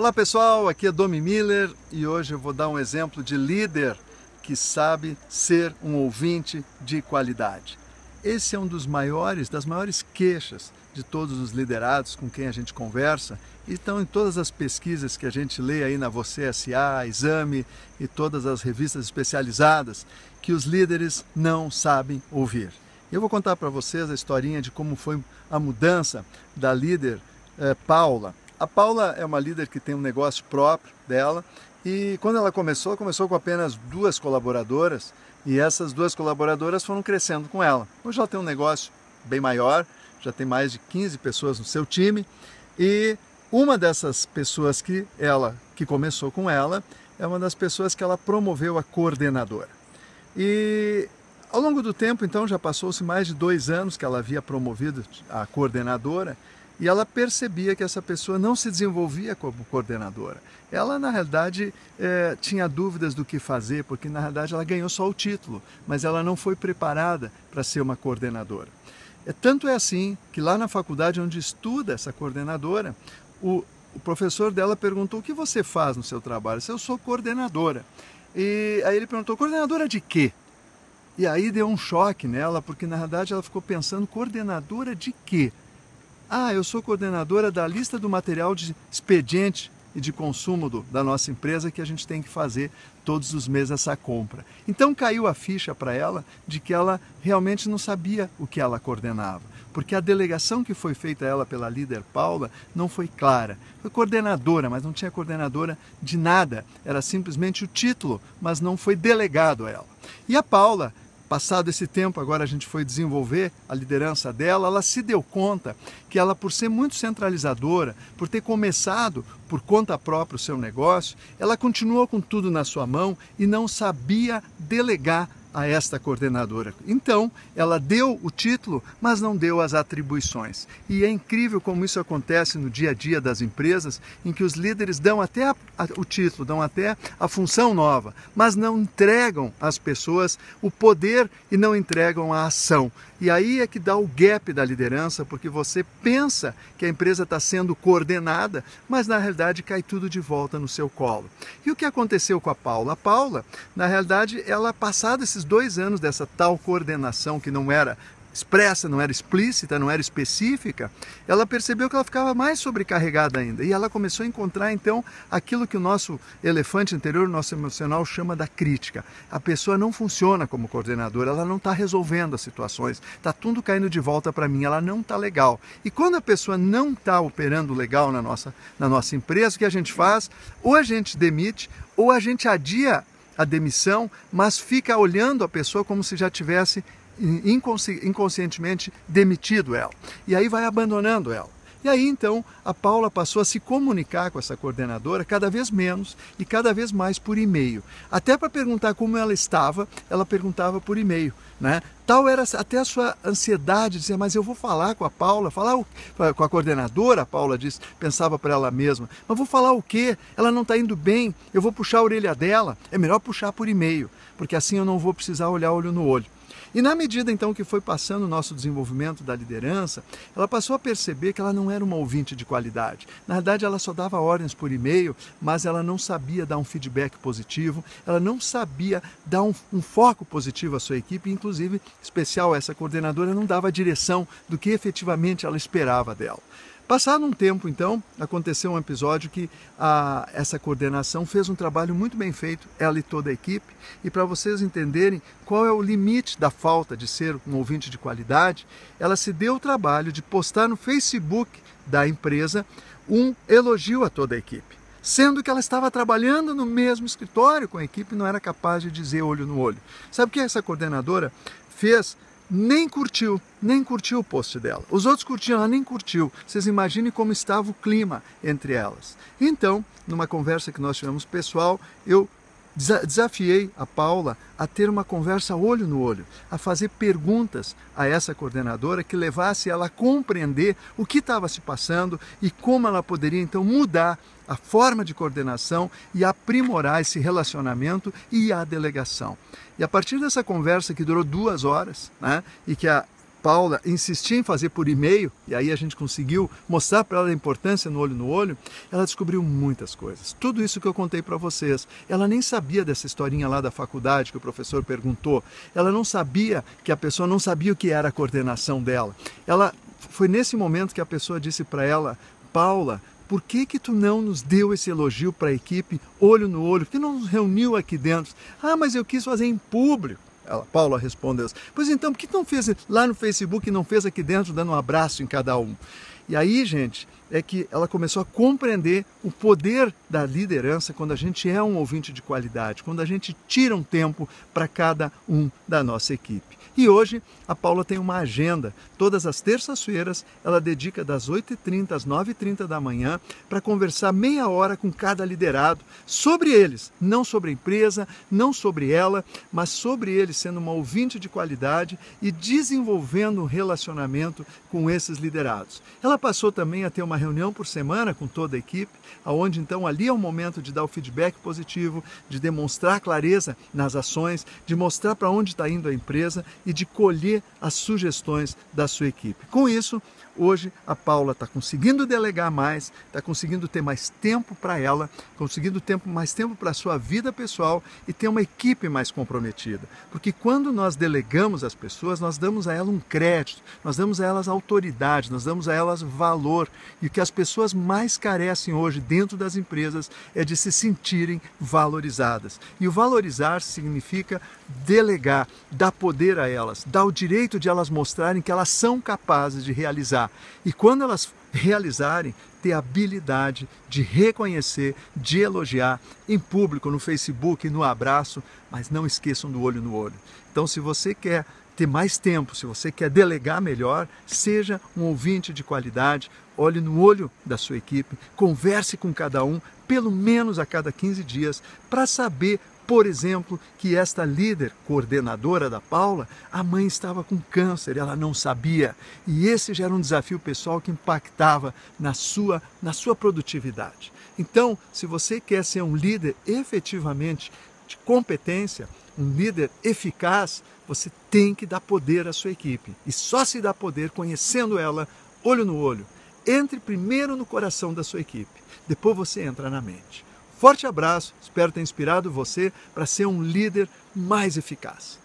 Olá pessoal, aqui é Domi Miller e hoje eu vou dar um exemplo de líder que sabe ser um ouvinte de qualidade. Esse é um das maiores queixas de todos os liderados com quem a gente conversa e estão em todas as pesquisas que a gente lê aí na Você SA, Exame e todas as revistas especializadas, que os líderes não sabem ouvir. Eu vou contar para vocês a historinha de como foi a mudança da líder Paula. A Paula é uma líder que tem um negócio próprio dela e quando ela começou com apenas 2 colaboradoras e essas 2 colaboradoras foram crescendo com ela. Hoje ela tem um negócio bem maior, já tem mais de 15 pessoas no seu time e uma dessas pessoas que começou com ela é uma das pessoas que ela promoveu a coordenadora. E ao longo do tempo, então, já passou-se mais de 2 anos que ela havia promovido a coordenadora e ela percebia que essa pessoa não se desenvolvia como coordenadora. Ela, na realidade, tinha dúvidas do que fazer, porque, na realidade, ela ganhou só o título, mas ela não foi preparada para ser uma coordenadora. Tanto é assim que lá na faculdade onde estuda essa coordenadora, o professor dela perguntou: o que você faz no seu trabalho? Eu sou coordenadora. E aí ele perguntou: coordenadora de quê? E aí deu um choque nela, porque na realidade ela ficou pensando: coordenadora de quê? Ah, eu sou coordenadora da lista do material de expediente e de consumo da nossa empresa que a gente tem que fazer todos os meses essa compra. Então caiu a ficha para ela de que ela realmente não sabia o que ela coordenava, porque a delegação que foi feita a ela pela líder Paula não foi clara. Foi coordenadora, mas não tinha coordenadora de nada, era simplesmente o título, mas não foi delegado a ela. E a Paula, passado esse tempo, agora a gente foi desenvolver a liderança dela, ela se deu conta que ela, por ser muito centralizadora, por ter começado por conta própria o seu negócio, ela continuou com tudo na sua mão e não sabia delegar a esta coordenadora. Então, ela deu o título, mas não deu as atribuições. E é incrível como isso acontece no dia a dia das empresas, em que os líderes dão até o título, dão até a função nova, mas não entregam às pessoas o poder e não entregam a ação. E aí é que dá o gap da liderança, porque você pensa que a empresa está sendo coordenada, mas na realidade cai tudo de volta no seu colo. E o que aconteceu com a Paula? A Paula, na realidade, ela, passado esses 2 anos dessa tal coordenação que não era expressa, não era explícita, não era específica, ela percebeu que ela ficava mais sobrecarregada ainda. E ela começou a encontrar, então, aquilo que o nosso elefante interior, o nosso emocional, chama da crítica. A pessoa não funciona como coordenadora, ela não está resolvendo as situações, está tudo caindo de volta para mim, ela não está legal. E quando a pessoa não está operando legal na nossa empresa, o que a gente faz? Ou a gente demite, ou a gente adia a demissão, mas fica olhando a pessoa como se já tivesse inconscientemente demitido ela. E aí vai abandonando ela. E aí então a Paula passou a se comunicar com essa coordenadora cada vez menos e cada vez mais por e-mail. Até para perguntar como ela estava, ela perguntava por e-mail, né? Tal era até a sua ansiedade de dizer: mas eu vou falar com a Paula, com a coordenadora, a Paula disse, pensava para ela mesma, mas vou falar o quê? Ela não está indo bem, eu vou puxar a orelha dela, é melhor puxar por e-mail, porque assim eu não vou precisar olhar olho no olho. E na medida então que foi passando o nosso desenvolvimento da liderança, ela passou a perceber que ela não era uma ouvinte de qualidade. Na verdade, ela só dava ordens por e-mail, mas ela não sabia dar um feedback positivo, ela não sabia dar um foco positivo à sua equipe, inclusive, especial, essa coordenadora não dava a direção do que efetivamente ela esperava dela. Passado um tempo, então, aconteceu um episódio que essa coordenação fez um trabalho muito bem feito, ela e toda a equipe, e para vocês entenderem qual é o limite da falta de ser um ouvinte de qualidade, ela se deu o trabalho de postar no Facebook da empresa um elogio a toda a equipe, sendo que ela estava trabalhando no mesmo escritório com a equipe e não era capaz de dizer olho no olho. Sabe o que essa coordenadora fez? Nem curtiu o post dela. Os outros curtiram, ela nem curtiu. Vocês imaginem como estava o clima entre elas. Então, numa conversa que nós tivemos pessoal, eu desafiei a Paula a ter uma conversa olho no olho, a fazer perguntas a essa coordenadora que levasse ela a compreender o que estava se passando e como ela poderia então mudar a forma de coordenação e aprimorar esse relacionamento e a delegação. E a partir dessa conversa que durou 2 horas, né, e que a Paula insistia em fazer por e-mail, e aí a gente conseguiu mostrar para ela a importância no olho, ela descobriu muitas coisas. Tudo isso que eu contei para vocês. Ela nem sabia dessa historinha lá da faculdade que o professor perguntou. Ela não sabia que a pessoa não sabia o que era a coordenação dela. Foi nesse momento que a pessoa disse para ela: Paula, por que tu não nos deu esse elogio para a equipe olho no olho? Por que não nos reuniu aqui dentro? Ah, mas eu quis fazer em público. Paula respondeu: pois então, por que não fez lá no Facebook e não fez aqui dentro, dando um abraço em cada um? E aí, gente, é que ela começou a compreender o poder da liderança quando a gente é um ouvinte de qualidade, quando a gente tira um tempo para cada um da nossa equipe. E hoje a Paula tem uma agenda. Todas as terças-feiras ela dedica das 8h30 às 9h30 da manhã para conversar meia hora com cada liderado sobre eles, não sobre a empresa, não sobre ela, mas sobre eles, sendo uma ouvinte de qualidade e desenvolvendo um relacionamento com esses liderados. Ela passou também a ter uma reunião por semana com toda a equipe, onde então ali é o momento de dar o feedback positivo, de demonstrar clareza nas ações, de mostrar para onde está indo a empresa e de colher as sugestões da sua equipe. Com isso, hoje a Paula está conseguindo delegar mais, está conseguindo ter mais tempo para ela, conseguindo mais tempo para a sua vida pessoal e ter uma equipe mais comprometida. Porque quando nós delegamos as pessoas, nós damos a elas um crédito, nós damos a elas autoridade, nós damos a elas valor. E o que as pessoas mais carecem hoje dentro das empresas é de se sentirem valorizadas. E o valorizar significa delegar, dar poder a elas, dar o direito de elas mostrarem que elas são capazes de realizar. E quando elas realizarem, ter a habilidade de reconhecer, de elogiar em público, no Facebook, no abraço, mas não esqueçam do olho no olho. Então, se você quer ter mais tempo, se você quer delegar melhor, seja um ouvinte de qualidade, olhe no olho da sua equipe, converse com cada um, pelo menos a cada 15 dias, para saber, por exemplo, que esta líder coordenadora da Paula, a mãe estava com câncer, ela não sabia. E esse já era um desafio pessoal que impactava na sua produtividade. Então, se você quer ser um líder efetivamente de competência, um líder eficaz, você tem que dar poder à sua equipe. E só se dá poder conhecendo ela, olho no olho. Entre primeiro no coração da sua equipe, depois você entra na mente. Forte abraço, espero ter inspirado você para ser um líder mais eficaz.